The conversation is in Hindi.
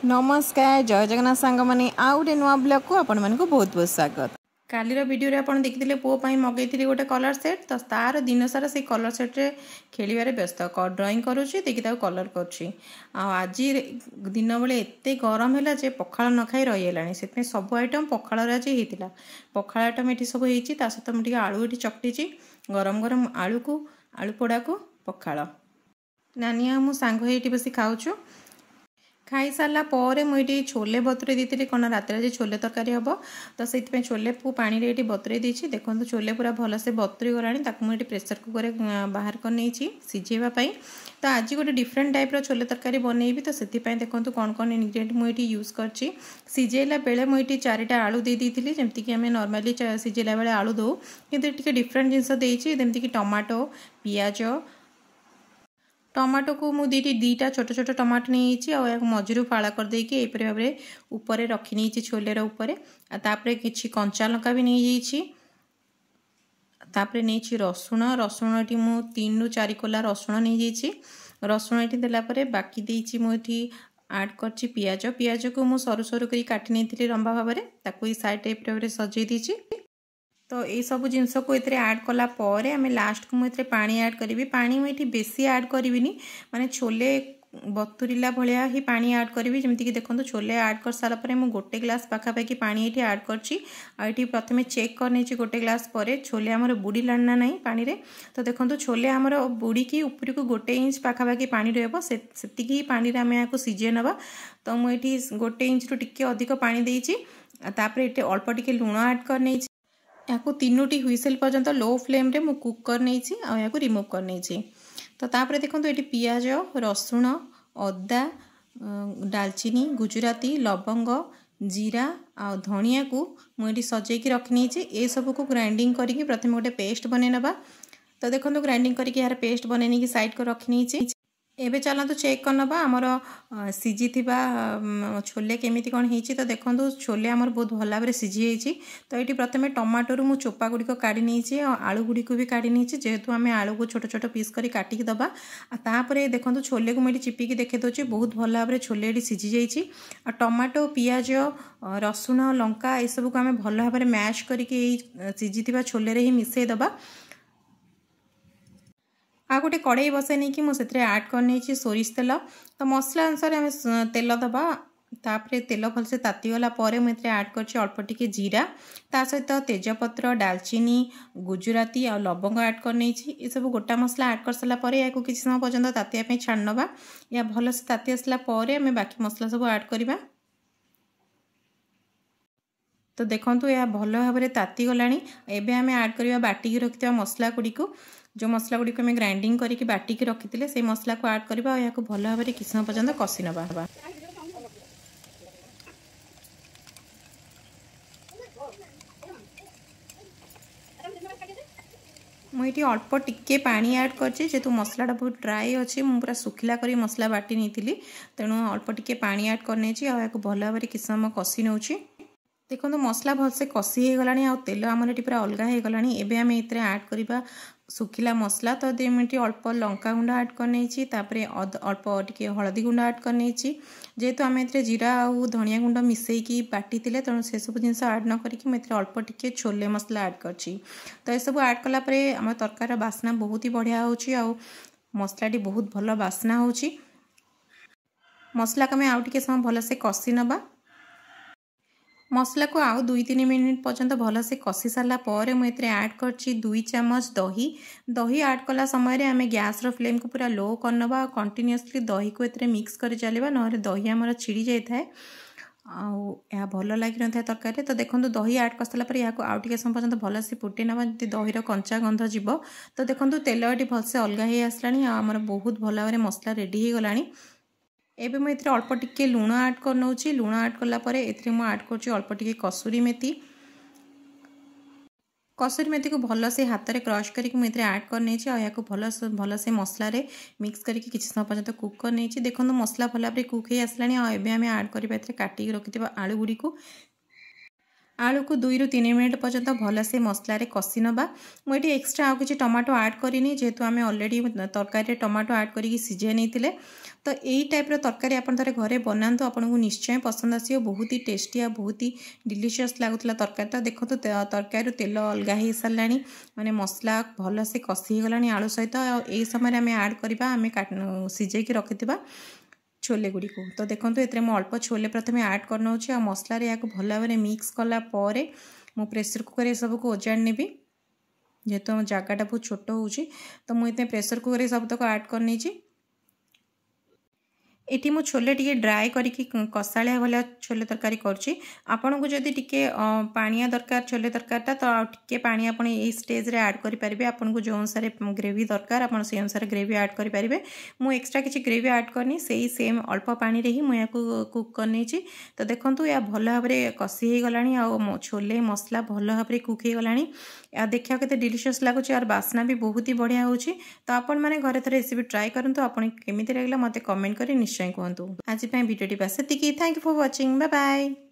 नमस्कार जय जगन्नाथ सांग मैंने आउ गोटे नुआ ब्लॉग को आपण मानक बहुत बहुत स्वागत। कालीर वीडियो आप देखते पुओ मगई गोटे कलर सेट तो तार दिन सारा से कलर सेट रे खेलिबारे व्यस्त ड्रॉइंग करुच्ची देखिए कलर करुच्ची आज दिन बेले एत गरम है जे पखाड़ न खाई रहीगलानी से सब आइटम पखाड़ आज होता पखाड़ आइटम ये सब होता सहित मुझे आलू ये चकटी गरम गरम आलू को आलू पोड़ा को पखाड़ नानी आ सांग ये बस खाऊँ खाई सारा पर मुझे छोले बतुरे दी कौन रात छोले तरकारी हम तो से छोले को पानी रे बतुरे देती देखो छोले पूरा भलसे बतुरी गला मुझे प्रेसर कुकर बाहर कर नहीं सिझेवाई तो आज गोटे डिफरेंट टाइप छोले तरकारी बनईबी तो से देखो कौन कौन इनग्रेडिएंट मुझे यूज कर सिझेला बेले मुझे 4टा आलू दे देती जमीक आम नॉर्मली सिझेला बेले आलू दो कि डिफरेंट जिनस जमीक टमाटो पियाज टमाटो को मुझे दीटा छोट छोट टमाटो नहीं मझीरू फाड़ा करदे यहपरी भाव में ऊपर रखी नहीं छोलेर ऊपर तापर किसी कंचा लंका भी नहीं तापर नहीं रसुण रसुण ये मु 3 ରୁ 4 कोला रसुण नहीं रसुण ये देलापर बाकी देती मुझे आड कर पियाज पियाज को मुझे सरू सरू कर काटी नहीं लंबा भाव में साइड टाइप भाव सजे देती तो ये सब जिनस को ये आड कला आम लास्ट को मुझे पानी आड करी पानी मुझे बेसी आड करी माने छोले बतुरीला भाया ही पानी आड करी जमीक देखो छोले आड कर सारापर मुझे गोटे ग्लास पाखापाखि पानी ये आड कर प्रथम चेक कर नहीं गोटे ग्लास पर छोले आमर बुड़ीला ना ना पानी रे तो देखो छोले आमर बुड़ी की ऊपर को 1 इंच पाखापाखि पानी रही पानी आम यहाँ सिझे नवा तो मुझे 1 इंच रू टिके अधिक पानी देती ये अल्प टिके लुण आड कर नहीं या 3टी हुईसेल पर्यंत लो फ्लेम रे मु कुक कर नहीं या रिमूव कर नहीं तो तापर देखो ये पियाज रसुण अदा डालचीनी गुजराती लवंग जीरा आ धनिया को मुझे सजेकी रखनी ये सब को ग्राइंडिंग करके प्रथम गोटे पेस्ट बने नबा तो देखो ग्राइंडिंग करके यार पेस्ट बने की साइड को रखनी एबे चलतु चेक करनबा आमर सिझी छोले केमिति कौन होती तो देखो छोले आमर बहुत भल भाव में सिझी तो ये प्रथम टमाटो मु चोपा गुड़िक काढ़ी नहीं आलू गुड़िक भी काढ़ी नहीं जेहेतु आम आलू को छोट छोट पीस कर काटिकी दबा तापर देखो छोले को मुझे चिपिकी देखे दूसरी बहुत भल भाव में छोले ये सिझी जाइए टमाटो पियाज रसुण लंका ये सब को आम भल भाव में मैश करके सिझी छोले ही मिसई दबा आ गोटे कड़े बसई नहीं कि मुझे आड कर सोरिष तेल तो मसला अनुसार आम तेल दबा तापर तेल भलसे तातीगला मुझे आड कर अल्प टिके जीरा ता सहित तेजपत्र डालचीनी गुजराती आ लवंग आड कर नहीं ये सब गोटा मसला आड कर सारापर या किसी समय पर्यटन तातियाँ छाड़ नवा या भलसे ताती आसला आम बाकी मसला सब आड करवा तो देखो यह भल भाव में तातीगला एवं आम आड करवा बाटिकी रखिथा मसला गुड़ी जो मसला गुड़ी आम ग्राइंडिंग करके बाटिकी रखी से मसला को आड करवा या भल भाव में किसी समय पर्यटन कषि नवा मुझे अल्प टिके पानी आड कर मसलाटा बहुत ड्राए अच्छे मुझे पूरा सुखिला कर मसला बाटी नहीं तेणु अल्प टिके पानी आड कर भल भाव में किसी समय कषि नौ देखो मसला भलसे कषि हो गला आ तेल आमर ये पूरा अलग हो गला एवं आम ये आड करवा सुखिला मसला तो मुझे अल्प लंका गुंड आड कर नहीं अल्प टिके हलदी गुंड आड कर नहीं जेहेतु आम ए जीरा और धनिया गुंड मिसईकी बाटी तेणु से सब जिन आड न करके अल्प टिके छोले मसला आड कर तो यह सब आड कलापर आम तरकार बास्ना बहुत ही बढ़िया हो मसलाटी बहुत भल बास्ना हो मसला को आम आउ टिके समय भलसे कषि नवा मसला को आउ 2-3 मिनिट पर्यंत भलसे कषि सारापर मुझे आड कर 2 चामच दही दही आड कला समय आम गैस फ्लेम को पूरा लो करनवा कंटिन्यूअसली दही को ये मिक्स कर चलवा ना दही आमर छिड़ी जाए आ भल लगी न था तरकारी तो देखो दही आड कर सारापर या आउ टे समय पर्यंत भलसे फुटे ना जब दहीर कंचा गंध जीव तो देखो तेल ये भलसे अलग हो आसला आमर बहुत भल भाव में मसला रेडी हो गला एबे मुझे अल्प टिके लुण आड कर नौ लुण आड कलापर आड कर अल्प टिके कसुरी मेथी को भल से हाथ में क्रश करके मुझे आड कर नहीं भल से मसला मिक्स करके किसी समय पर्यंत कुक कर नहीं देखो मसला भल भाव में कुक हो आसला एवं आम आड कर काटिक रखि आलू गुड़ी को आलू को 2 ରୁ 3 मिनट पर्यंत भल से मसला रे कषि नबा। मुझे एक्सट्रा आउ किसी टमाटो ऐड करनी जेहेतु आम अलरेडी तरकारी टमाटो ऐड करके सिझे नहीं। तो यही टाइप तरकारी आप घरे बनातु आपको निश्चय पसंद आसो। बहुत ही टेस्टी आ बहुत ही डिलीशियस लगुला तरकारी। तो देखो तो तरकारी तेल अलग हो सारा माने मसला भल से कषि गला आलू सहित। यही समय आम ऐड करवा आम सिझे रखि छोले गुड़ी को। तो देखो ये अल्प छोले प्रथम ऐड करना मसला या भल भाव मिक्स कलापर मु प्रेसर कुकर ये सबको ओजाड़ नेबी जेहेतु आम जगटा बहुत छोट हो। तो मुझे प्रेसर कुकर सब तक ऐड करनी। एटी मु छोले टिके ड्राए करके कषाळिया भलिया छोले तरकारी करुँची। आपन को जदि टिके पानिया दरकार छोले तरकारीटा तो टिके पानी आपन ए स्टेज रे ऐड करि परिबे। आपन को जो अनुसार ग्रेवी दरकार आपन से अनुसार ग्रेवी ऐड करि परिबे। मु एक्स्ट्रा किछि ग्रेवी ऐड करनी सेही सेम अल्प पानी रे ही मु याको कुक करनेची। तो देखंतु या भल भाव रे कषि हे गलानी आ छोले मसला भल भाव रे कुक हे गलानी। या देखिया केते डिलीशियस लागुची और बास्ना भी बहुत ही बढ़िया होची। तो आपन माने घरे थरे रेसिपी ट्राई करंतु। आपन केमिति लागला मते कमेंट करि निश्चय कहतु। आज वीडियो बस thank you for watching. Bye bye.